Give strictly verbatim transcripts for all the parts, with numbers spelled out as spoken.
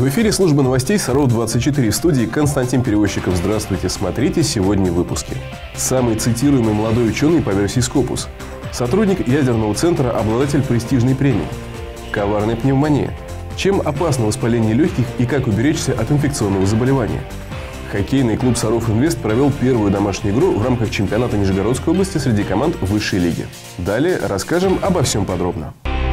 В эфире служба новостей Саров двадцать четыре. В студии Константин Перевозчиков. Здравствуйте, смотрите сегодня в выпуске. Самый цитируемый молодой ученый по версии Scopus. Сотрудник ядерного центра, обладатель престижной премии. Коварная пневмония. Чем опасно воспаление легких и как уберечься от инфекционного заболевания? Хоккейный клуб «Саров Инвест» провел первую домашнюю игру в рамках чемпионата Нижегородской области среди команд высшей лиги. Далее расскажем обо всем подробно.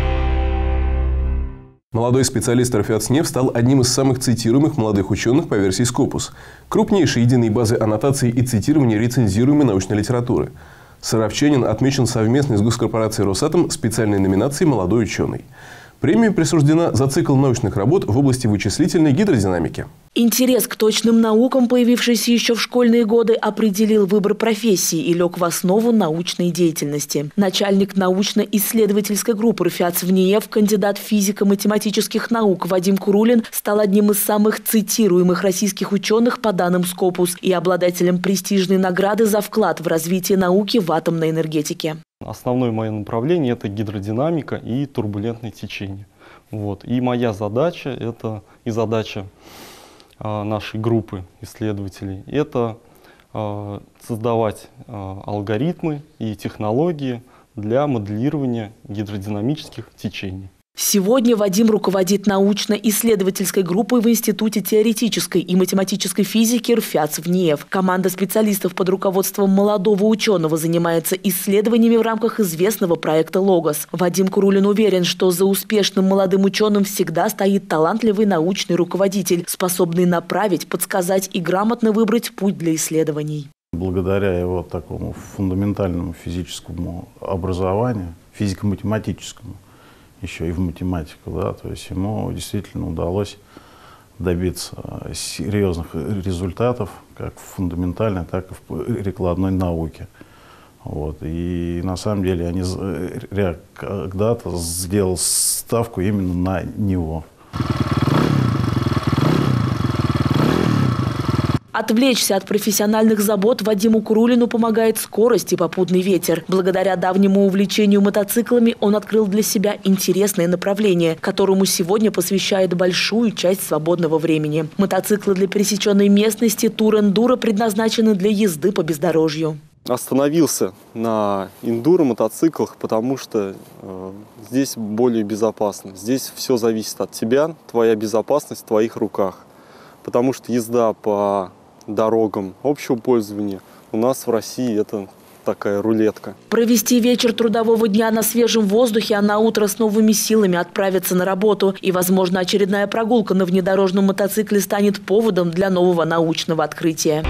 Молодой специалист РФИАТСНЕФ стал одним из самых цитируемых молодых ученых по версии Scopus, крупнейшей единой базы аннотаций и цитирования рецензируемой научной литературы. Саровчанин отмечен совместно с госкорпорацией «Росатом» специальной номинацией «Молодой ученый». Премия присуждена за цикл научных работ в области вычислительной гидродинамики. Интерес к точным наукам, появившийся еще в школьные годы, определил выбор профессии и лег в основу научной деятельности. Начальник научно-исследовательской группы РФИАТСНЕФ, кандидат физико-математических наук Вадим Курулин стал одним из самых цитируемых российских ученых по данным Scopus и обладателем престижной награды за вклад в развитие науки в атомной энергетике. Основное мое направление – это гидродинамика и турбулентные течения. Вот. И моя задача, это и задача а, нашей группы исследователей, это а, создавать а, алгоритмы и технологии для моделирования гидродинамических течений. Сегодня Вадим руководит научно-исследовательской группой в Институте теоретической и математической физики РФИАТСНЕФ. Команда специалистов под руководством молодого ученого занимается исследованиями в рамках известного проекта «Логос». Вадим Курулин уверен, что за успешным молодым ученым всегда стоит талантливый научный руководитель, способный направить, подсказать и грамотно выбрать путь для исследований. Благодаря его такому фундаментальному физическому образованию, физико-математическому, еще и в математику, да, то есть ему действительно удалось добиться серьезных результатов как в фундаментальной, так и в прикладной науке. Вот. И на самом деле они когда-то сделал ставку именно на него. Отвлечься от профессиональных забот Вадиму Курулину помогает скорость и попутный ветер. Благодаря давнему увлечению мотоциклами он открыл для себя интересное направление, которому сегодня посвящает большую часть свободного времени. Мотоциклы для пересеченной местности тур-эндуро предназначены для езды по бездорожью. Остановился на эндуро-мотоциклах, потому что э, здесь более безопасно. Здесь все зависит от тебя, твоя безопасность в твоих руках. Потому что езда по дорогам общего пользования у нас в России это такая рулетка. Провести вечер трудового дня на свежем воздухе, а на утро с новыми силами отправиться на работу. И, возможно, очередная прогулка на внедорожном мотоцикле станет поводом для нового научного открытия.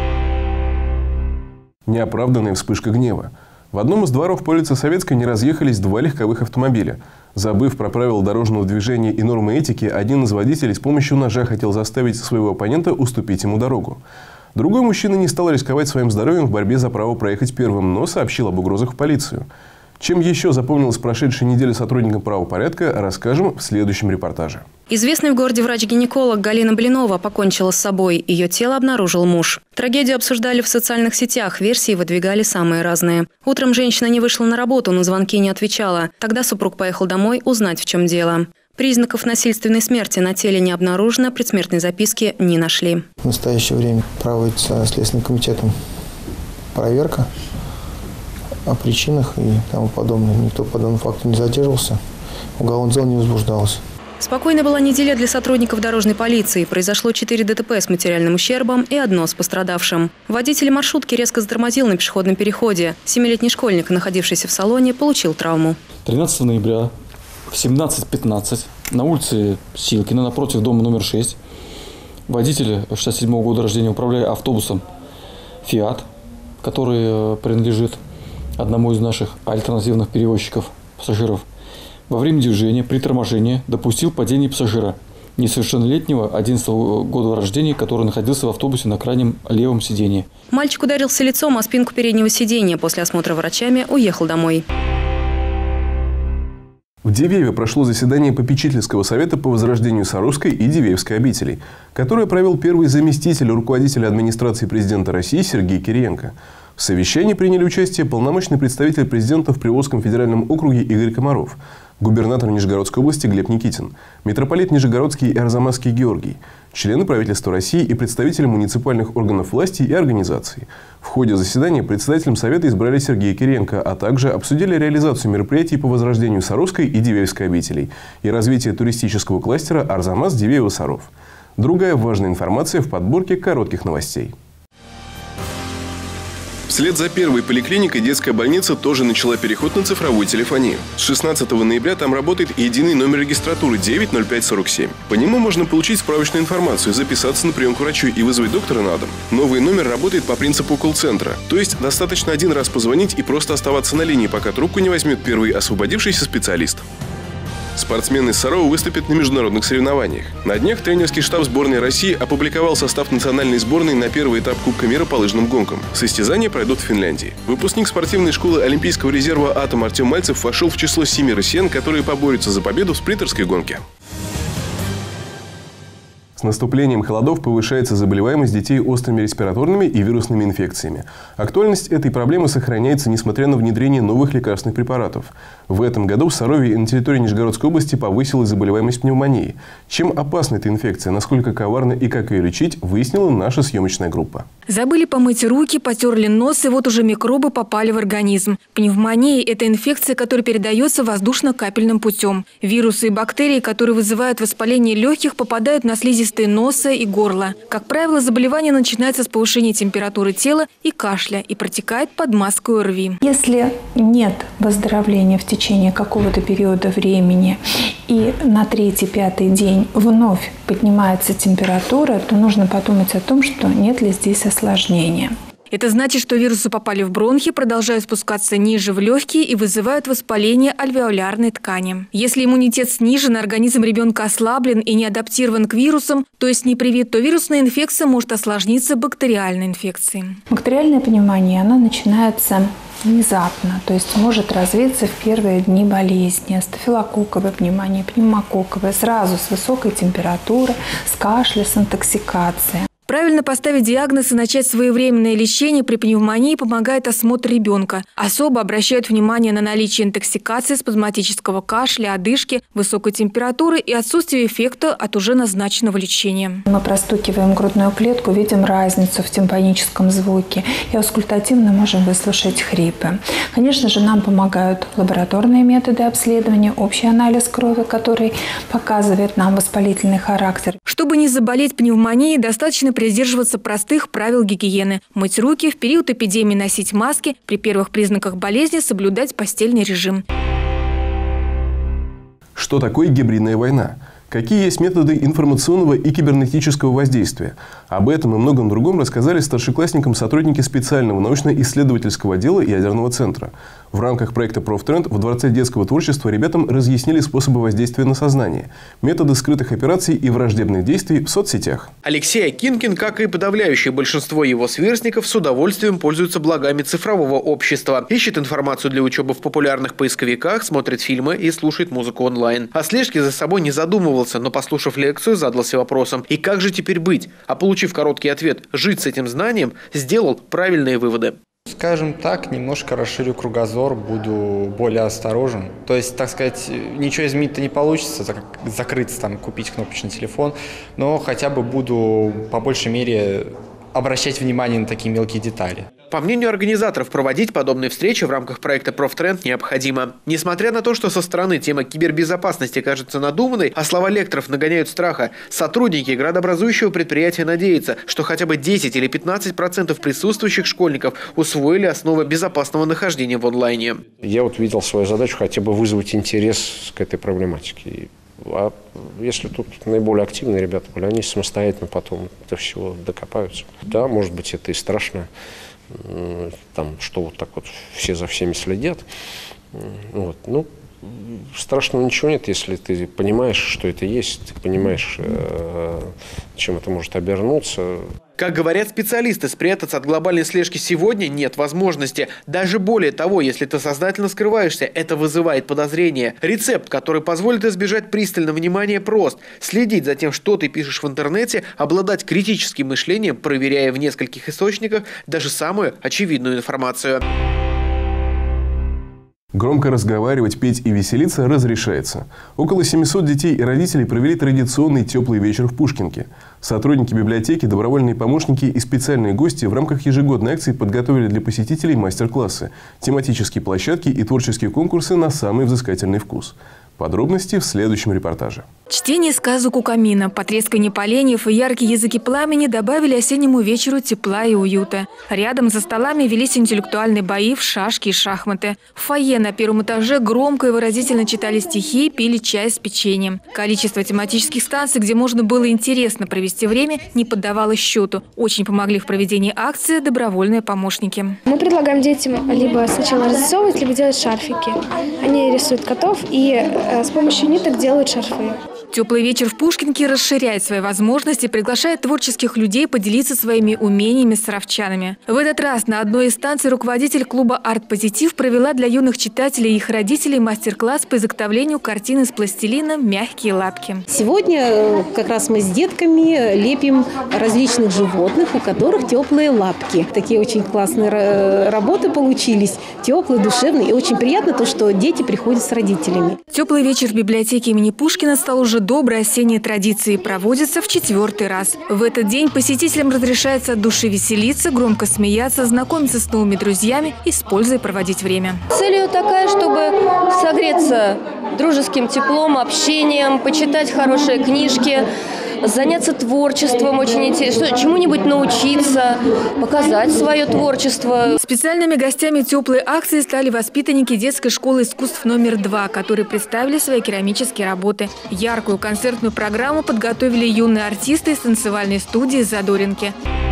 Неоправданная вспышка гнева. В одном из дворов по улице Советской не разъехались два легковых автомобиля. Забыв про правила дорожного движения и нормы этики, один из водителей с помощью ножа хотел заставить своего оппонента уступить ему дорогу. Другой мужчина не стал рисковать своим здоровьем в борьбе за право проехать первым, но сообщил об угрозах в полицию. Чем еще запомнилась прошедшая неделя сотрудникам правопорядка, расскажем в следующем репортаже. Известный в городе врач-гинеколог Галина Блинова покончила с собой. Ее тело обнаружил муж. Трагедию обсуждали в социальных сетях, версии выдвигали самые разные. Утром женщина не вышла на работу, на звонки не отвечала. Тогда супруг поехал домой узнать, в чем дело. Признаков насильственной смерти на теле не обнаружено, предсмертной записки не нашли. В настоящее время проводится Следственным комитетом проверка о причинах и тому подобное. Никто по данному факту не задерживался, уголовное дело не возбуждалось. Спокойной была неделя для сотрудников дорожной полиции. Произошло четыре ДТП с материальным ущербом и одно с пострадавшим. Водитель маршрутки резко затормозил на пешеходном переходе. Семилетний школьник, находившийся в салоне, получил травму. тринадцатого ноября в семнадцать пятнадцать на улице Силкина, напротив дома номер шесть, водитель шестьдесят седьмого года рождения, управляя автобусом «Фиат», который принадлежит одному из наших альтернативных перевозчиков пассажиров, во время движения при торможении допустил падение пассажира, несовершеннолетнего одиннадцатого года рождения, который находился в автобусе на крайнем левом сидении. Мальчик ударился лицом о спинку переднего сидения. После осмотра врачами уехал домой. В Дивееве прошло заседание попечительского совета по возрождению Саровской и Дивеевской обителей, которое провел первый заместитель руководителя администрации президента России Сергей Кириенко. В совещании приняли участие полномочный представитель президента в Приволжском федеральном округе Игорь Комаров. губернатор Нижегородской области Глеб Никитин, митрополит Нижегородский и Арзамасский Георгий, члены правительства России и представители муниципальных органов власти и организаций. В ходе заседания председателем Совета избрали Сергея Кириенко, а также обсудили реализацию мероприятий по возрождению Саровской и Дивеевской обителей и развитие туристического кластера Арзамас, Дивеево, Саров. Другая важная информация в подборке коротких новостей. Вслед за первой поликлиникой детская больница тоже начала переход на цифровую телефонию. С шестнадцатого ноября там работает единый номер регистратуры девять ноль пять сорок семь. По нему можно получить справочную информацию, записаться на прием к врачу и вызвать доктора на дом. Новый номер работает по принципу колл-центра. То есть достаточно один раз позвонить и просто оставаться на линии, пока трубку не возьмет первый освободившийся специалист. Спортсмены из Сарова выступят на международных соревнованиях. На днях тренерский штаб сборной России опубликовал состав национальной сборной на первый этап Кубка мира по лыжным гонкам. Состязания пройдут в Финляндии. Выпускник спортивной школы Олимпийского резерва «Атом» Артем Мальцев вошел в число семи россиян, которые поборются за победу в спринтерской гонке. С наступлением холодов повышается заболеваемость детей острыми респираторными и вирусными инфекциями. Актуальность этой проблемы сохраняется, несмотря на внедрение новых лекарственных препаратов. В этом году в Сарове и на территории Нижегородской области повысилась заболеваемость пневмонией. Чем опасна эта инфекция, насколько коварна и как ее лечить, выяснила наша съемочная группа. Забыли помыть руки, потерли нос, и вот уже микробы попали в организм. Пневмония – это инфекция, которая передается воздушно-капельным путем. Вирусы и бактерии, которые вызывают воспаление легких, попадают на слизистые носа и горла. Как правило, заболевание начинается с повышения температуры тела и кашля и протекает под маской ОРВИ. Если нет выздоровления в течение какого-то периода времени и на третий-пятый день вновь поднимается температура, то нужно подумать о том, что нет ли здесь осложнения. Это значит, что вирусы попали в бронхи, продолжают спускаться ниже в легкие и вызывают воспаление альвеолярной ткани. Если иммунитет снижен, организм ребенка ослаблен и не адаптирован к вирусам, то есть не привит, то вирусная инфекция может осложниться бактериальной инфекцией. Бактериальная пневмония, она начинается внезапно, то есть может развиться в первые дни болезни. Стафилококковая пневмония, пневмококковая, сразу с высокой температурой, с кашлем, с интоксикацией. Правильно поставить диагноз и начать своевременное лечение при пневмонии помогает осмотр ребенка. Особо обращают внимание на наличие интоксикации, спазматического кашля, одышки, высокой температуры и отсутствие эффекта от уже назначенного лечения. Мы простукиваем грудную клетку, видим разницу в тимпаническом звуке и аускультативно можем выслушать хрипы. Конечно же, нам помогают лабораторные методы обследования, общий анализ крови, который показывает нам воспалительный характер. Чтобы не заболеть пневмонией, достаточно придерживаться простых правил гигиены. Мыть руки, в период эпидемии носить маски, при первых признаках болезни соблюдать постельный режим. Что такое гибридная война? Какие есть методы информационного и кибернетического воздействия? Об этом и многом другом рассказали старшеклассникам сотрудники специального научно-исследовательского отдела ядерного центра. В рамках проекта «Профтренд» в Дворце детского творчества ребятам разъяснили способы воздействия на сознание, методы скрытых операций и враждебных действий в соцсетях. Алексей Акинкин, как и подавляющее большинство его сверстников, с удовольствием пользуется благами цифрового общества. Ищет информацию для учебы в популярных поисковиках, смотрит фильмы и слушает музыку онлайн. О слежке за собой не задумывался, но, послушав лекцию, задался вопросом: и как же теперь быть? А получив короткий ответ «жить с этим знанием», сделал правильные выводы. Скажем так, немножко расширю кругозор, буду более осторожен. То есть, так сказать, ничего изменить-то не получится, закрыться, там, купить кнопочный телефон, но хотя бы буду по большей мере обращать внимание на такие мелкие детали. По мнению организаторов, проводить подобные встречи в рамках проекта «Профтренд» необходимо. Несмотря на то, что со стороны тема кибербезопасности кажется надуманной, а слова лекторов нагоняют страха, сотрудники градообразующего предприятия надеются, что хотя бы десять или пятнадцать процентов присутствующих школьников усвоили основы безопасного нахождения в онлайне. Я вот видел свою задачу хотя бы вызвать интерес к этой проблематике. А если тут наиболее активные ребята были, они самостоятельно потом до всего докопаются. Да, может быть, это и страшно, там, что вот так вот все за всеми следят. Вот. Ну, страшного ничего нет, если ты понимаешь, что это есть, ты понимаешь, чем это может обернуться. Как говорят специалисты, спрятаться от глобальной слежки сегодня нет возможности. Даже более того, если ты сознательно скрываешься, это вызывает подозрения. Рецепт, который позволит избежать пристального внимания, прост. Следить за тем, что ты пишешь в интернете, обладать критическим мышлением, проверяя в нескольких источниках даже самую очевидную информацию. Громко разговаривать, петь и веселиться разрешается. Около семисот детей и родителей провели традиционный теплый вечер в Пушкинке. Сотрудники библиотеки, добровольные помощники и специальные гости в рамках ежегодной акции подготовили для посетителей мастер-классы, тематические площадки и творческие конкурсы на самый взыскательный вкус. Подробности в следующем репортаже. Чтение сказок у камина, потрескивание поленьев и яркие языки пламени добавили осеннему вечеру тепла и уюта. Рядом за столами велись интеллектуальные бои в шашки и шахматы. В фойе на первом этаже громко и выразительно читали стихи, пили чай с печеньем. Количество тематических станций, где можно было интересно провести время, не поддавалось счету. Очень помогли в проведении акции добровольные помощники. Мы предлагаем детям либо сначала разрисовывать, либо делать шарфики. Они рисуют котов и с помощью ниток делают шарфы. Теплый вечер в Пушкинке расширяет свои возможности, приглашает творческих людей поделиться своими умениями с саровчанами. В этот раз на одной из станций руководитель клуба «Арт-Позитив» провела для юных читателей и их родителей мастер-класс по изготовлению картин из пластилина «Мягкие лапки». Сегодня как раз мы с детками лепим различных животных, у которых теплые лапки. Такие очень классные работы получились, теплые, душевные. И очень приятно то, что дети приходят с родителями. Теплый вечер в библиотеке имени Пушкина стал уже доброй осенней традицией, проводится в четвертый раз. В этот день посетителям разрешается от души веселиться, громко смеяться, знакомиться с новыми друзьями и с пользой проводить время. Цель ее такая, чтобы согреться дружеским теплом, общением, почитать хорошие книжки, заняться творчеством, очень интересно, чему-нибудь научиться, показать свое творчество. Специальными гостями теплой акции стали воспитанники детской школы искусств номер два, которые представили свои керамические работы. Яркую концертную программу подготовили юные артисты из танцевальной студии «Задоринки».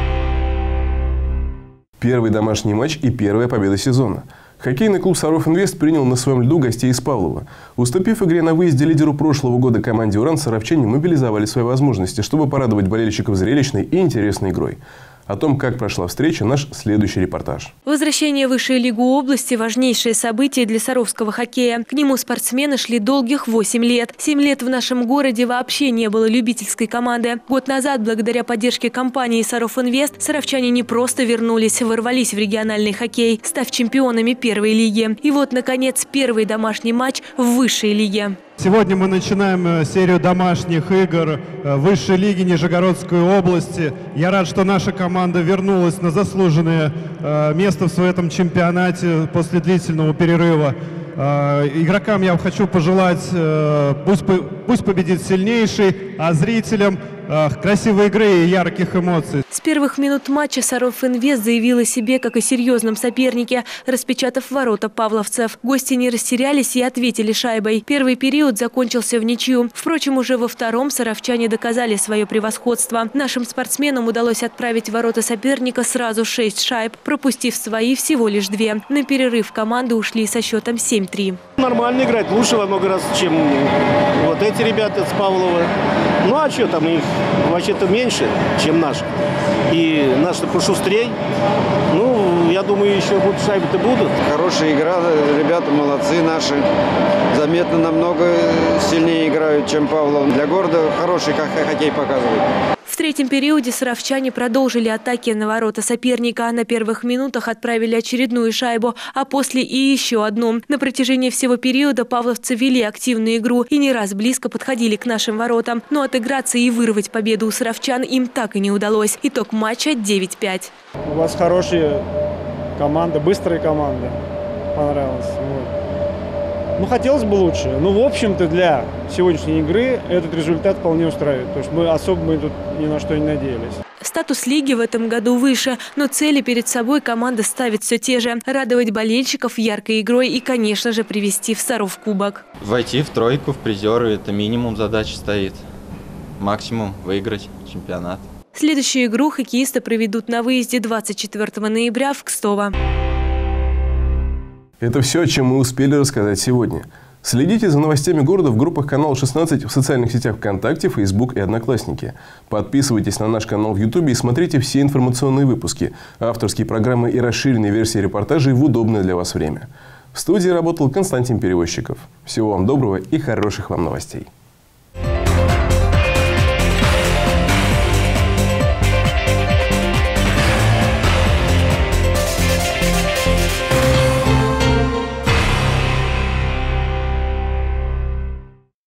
Первый домашний матч и первая победа сезона. Хоккейный клуб «Саров-Инвест» принял на своем льду гостей из Павлова. Уступив игре на выезде лидеру прошлого года команде «Уран», саровчане мобилизовали свои возможности, чтобы порадовать болельщиков зрелищной и интересной игрой. О том, как прошла встреча, наш следующий репортаж. Возвращение в высшую лигу области – важнейшее событие для саровского хоккея. К нему спортсмены шли долгих восемь лет. Семь лет в нашем городе вообще не было любительской команды. Год назад, благодаря поддержке компании «Саров-Инвест», саровчане не просто вернулись, ворвались в региональный хоккей, став чемпионами первой лиги. И вот, наконец, первый домашний матч в высшей лиге. Сегодня мы начинаем серию домашних игр высшей лиги Нижегородской области. Я рад, что наша команда вернулась на заслуженное место в этом чемпионате после длительного перерыва. Игрокам я хочу пожелать, пусть, пусть победит сильнейший, а зрителям красивой игры и ярких эмоций. С первых минут матча «Саров-Инвест» заявил о себе как о серьезном сопернике, распечатав ворота павловцев. Гости не растерялись и ответили шайбой. Первый период закончился в ничью. Впрочем, уже во втором саровчане доказали свое превосходство. Нашим спортсменам удалось отправить в ворота соперника сразу шесть шайб, пропустив свои всего лишь две. На перерыв команды ушли со счетом семь-три. Нормально играть, лучше во много раз, чем вот эти ребята с Павлова. Ну а что там, их вообще-то меньше, чем наши. И наши пошустрей. Ну, я думаю, еще будут шайбы-то будут. Хорошая игра, ребята молодцы наши. Заметно намного сильнее играют, чем Павлов. Для города хороший хоккей показывает. В третьем периоде саровчане продолжили атаки на ворота соперника. На первых минутах отправили очередную шайбу, а после и еще одну. На протяжении всего периода павловцы вели активную игру и не раз близко подходили к нашим воротам. Но отыграться и вырвать победу у саровчан им так и не удалось. Итог матча девять пять. У вас хорошая команда, быстрая команда. Понравилось. Вот. Ну, хотелось бы лучше. Но, в общем-то, для сегодняшней игры этот результат вполне устраивает. То есть мы особо мы тут ни на что не надеялись. Статус лиги в этом году выше, но цели перед собой команда ставит все те же. Радовать болельщиков яркой игрой и, конечно же, привести в Саров кубок. Войти в тройку, в призеры – это минимум задачи стоит. Максимум – выиграть чемпионат. Следующую игру хоккеисты проведут на выезде двадцать четвёртого ноября в Кстово. Это все, о чем мы успели рассказать сегодня. Следите за новостями города в группах канала шестнадцать в социальных сетях ВКонтакте, Фейсбук и Одноклассники. Подписывайтесь на наш канал в Ютубе и смотрите все информационные выпуски, авторские программы и расширенные версии репортажей в удобное для вас время. В студии работал Константин Перевозчиков. Всего вам доброго и хороших вам новостей.